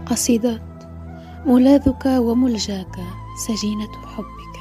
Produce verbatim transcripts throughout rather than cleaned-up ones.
قصيدة ملاذك وملجاك سجينة حبك.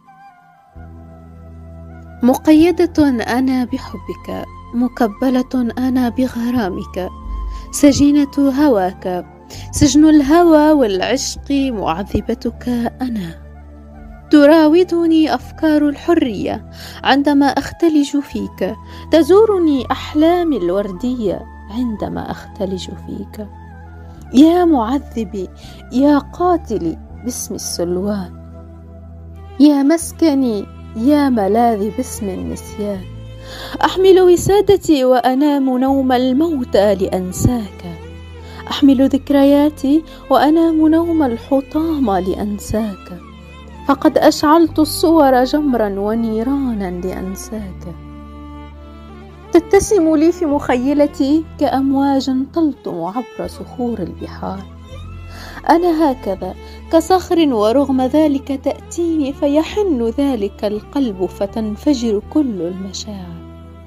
مقيدة أنا بحبك، مكبلة أنا بغرامك، سجينة هواك، سجن الهوى والعشق معذبتك أنا. تراودني أفكار الحرية عندما أختلج فيك، تزورني أحلامي الوردية عندما أختلج فيك. يا معذبي، يا قاتلي باسم السلوان، يا مسكني، يا ملاذي باسم النسيان، أحمل وسادتي وأنام نوم الموتى لأنساك، أحمل ذكرياتي وأنام نوم الحطام لأنساك، فقد أشعلت الصور جمرا ونيرانا لأنساك. تتسم لي في مخيلتي كأمواج تلطم عبر صخور البحار. أنا هكذا كصخر، ورغم ذلك تأتيني فيحن ذلك القلب فتنفجر كل المشاعر.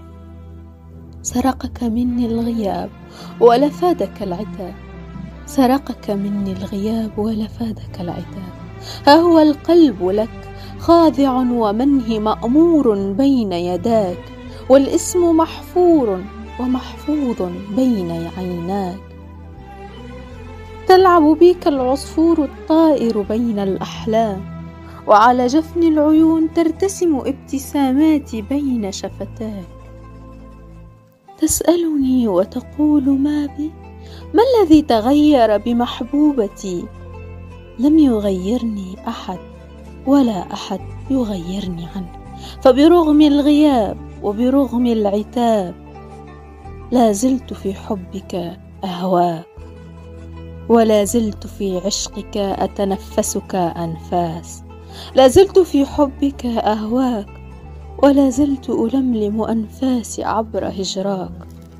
سرقك مني الغياب ولفادك العتاب، سرقك مني الغياب ولفادك العتاب. ها هو القلب لك خاضع ومنهي مأمور بين يداك، والاسم محفور ومحفوظ بين عيناك. تلعب بك العصفور الطائر بين الأحلام، وعلى جفن العيون ترتسم ابتساماتي بين شفتاك. تسألني وتقول ما بي، ما الذي تغير بمحبوبتي؟ لم يغيرني أحد ولا أحد يغيرني عنه، فبرغم الغياب وبرغم العتاب لا زلت في حبك أهواك، ولا زلت في عشقك أتنفسك أنفاس. لا زلت في حبك أهواك، ولا زلت ألملم أنفاسي عبر هجراك.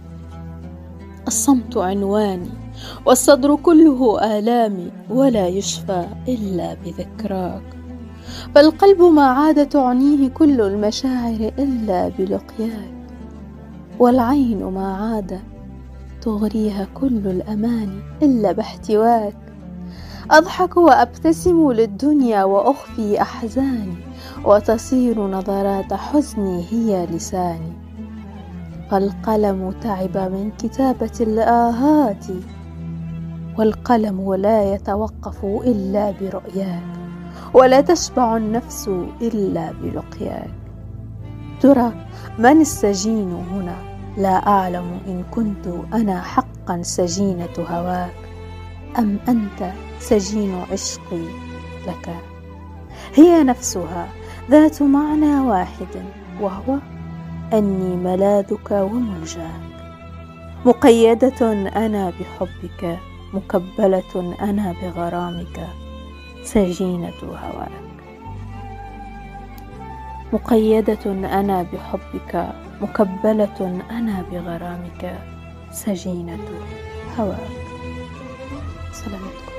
الصمت عنواني والصدر كله آلامي، ولا يشفى إلا بذكراك. فالقلب ما عاد تعنيه كل المشاعر إلا بلقياك، والعين ما عاد تغريها كل الأماني إلا باحتواك. أضحك وأبتسم للدنيا وأخفي أحزاني، وتصير نظرات حزني هي لساني. فالقلم تعب من كتابة الآهات، والقلم لا يتوقف إلا برؤياك، ولا تشبع النفس إلا بلقياك. ترى من السجين هنا؟ لا أعلم إن كنت أنا حقا سجينة هواك، أم أنت سجين عشقي لك. هي نفسها ذات معنى واحد، وهو أني ملاذك وملجاك. مقيدة أنا بحبك، مكبلة أنا بغرامك، سجينة هواك. مقيدة أنا بحبك، مكبلة أنا بغرامك، سجينة هواك. سلامتكم.